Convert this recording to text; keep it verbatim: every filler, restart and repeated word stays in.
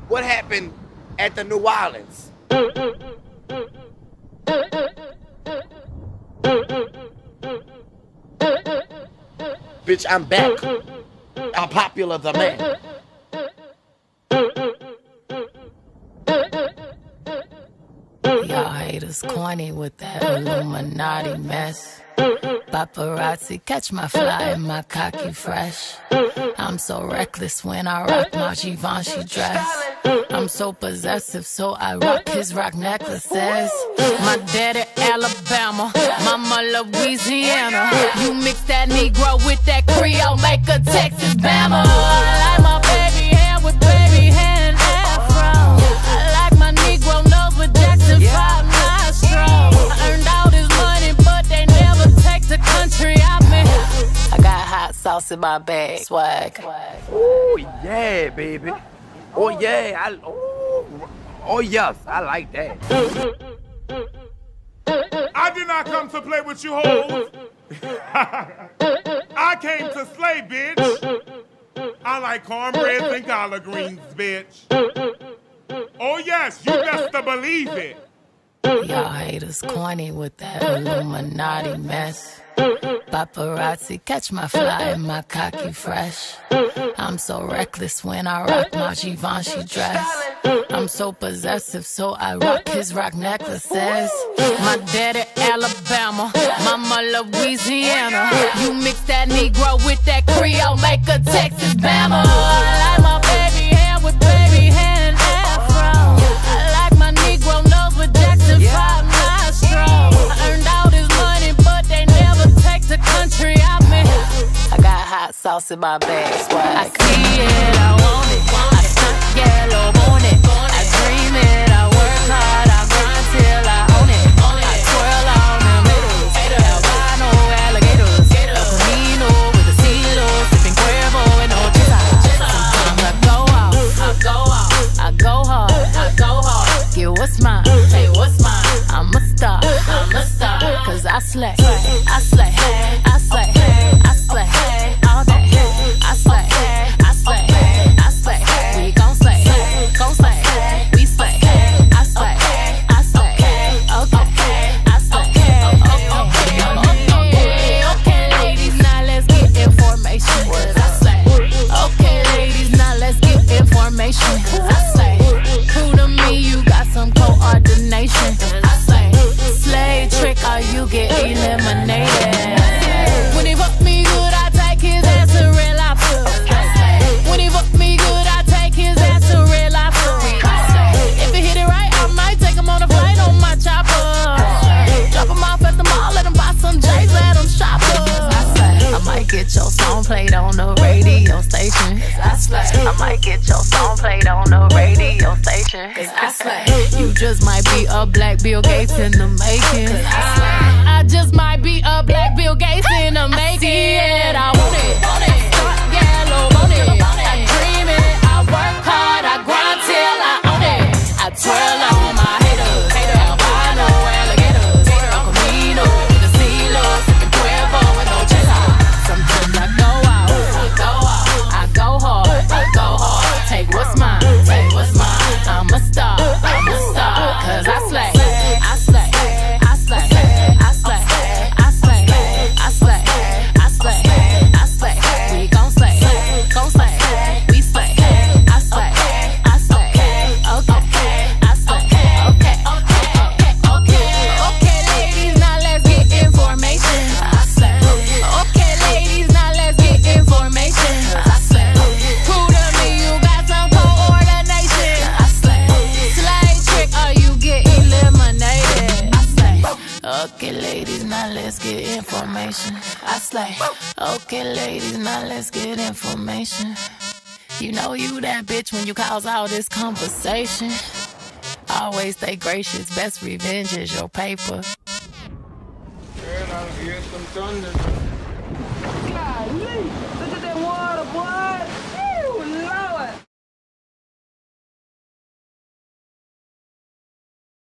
What happened at the New Orleans? Bitch, I'm back. I'm popular the man. Y'all haters corny with that Illuminati mess. Paparazzi catch my fly and my cocky fresh. I'm so reckless when I rock my Givenchy dress. I'm so possessive, so I rock his rock necklaces. My daddy Alabama, mama Louisiana. You mix that Negro with that Creole, make a Texas Bama. I like my baby hair with baby hair and afro. I like my Negro nose with Jackson five nostrils. I earned all this money, but they never take the country out me. I got hot sauce in my bag, swag. Oh yeah, baby. Oh yeah, I oh, oh yes, I like that. I did not come to play with you hoes. I came to slay, bitch. I like cornbread and collard greens, bitch. Oh yes, you best to believe it. Y'all haters corny with that Illuminati mess. Paparazzi catch my fly and my cocky fresh. I'm so reckless when I rock my Givenchy dress. I'm so possessive, so I rock his rock necklaces. My daddy Alabama, mama Louisiana. You mix that Negro with that Creole, make a Texas Bama. I like my baby hair with baby hair and afro. I like my Negro nose with Jackson five nostrils. I earned all this money, but they never take the country out me. I got hot sauce in my bag, swag. I see it, I want it. I stunt yellow on it. I dream it, I work hard, I grind till I own it. I twirl on them haters, albino alligators. El Camino with a silo, sipping Cuervo and no chisa. Sometimes I go out, I go out, I go hard, I go hard. Get what's mine, hey, what's mine? I'm a star, I'm a star. Cause I slay, I slay, I slay, I slay, all day. I slay, I slay, I slay. We gon' slay, gon' slay, we slay. I slay, I slay, okay, I slay, okay, okay, okay, ladies, now let's get information. I slay, okay, ladies, now let's get information. I slay, true to me, you got some coordination. I slay, slay trick or you get eliminated. When he fuck me good, I take his ass to real lobster. When he fuck me good, I take his ass to real lobster. If he hit it right, I might take him on a flight on my chopper. Drop him off at the mall, let him buy some J's, let him shop up. I might get your song played on the radio station. I might get your song played on the radio station. I slay. You just might be a black Bill Gates in the making. I just might be a black Bill Gates in the making. I see it, I want it. Start yellow, want it. I dream it, I work hard, I grind till I own it. I twirl on my haters, albino alligators. El Camino with the silo, sipping Cuervo and no chisa. Sometimes I go out, I go out, I go hard, I go hard. Take what's mine, take what's mine. I'm a star, I'm a star. Cause I slay, I slay, I slay, I slay, I slay, I slay, I slay, I slay. We gon' slay, gon' slay, we slay. I slay, I slay, okay, I slay, okay, okay, okay, okay, ladies, now let's get information. I slay, okay, ladies, now let's get information. I slay, prove to me you got some coordination. I slay, slay trick or you get eliminated. I slay, okay, ladies, now let's get information. I slay, okay, ladies, now let's get information. You know you that bitch when you cause all this conversation. Always stay gracious, best revenge is your paper. Girl, I'll get some thunder. Golly, look at that water, boy.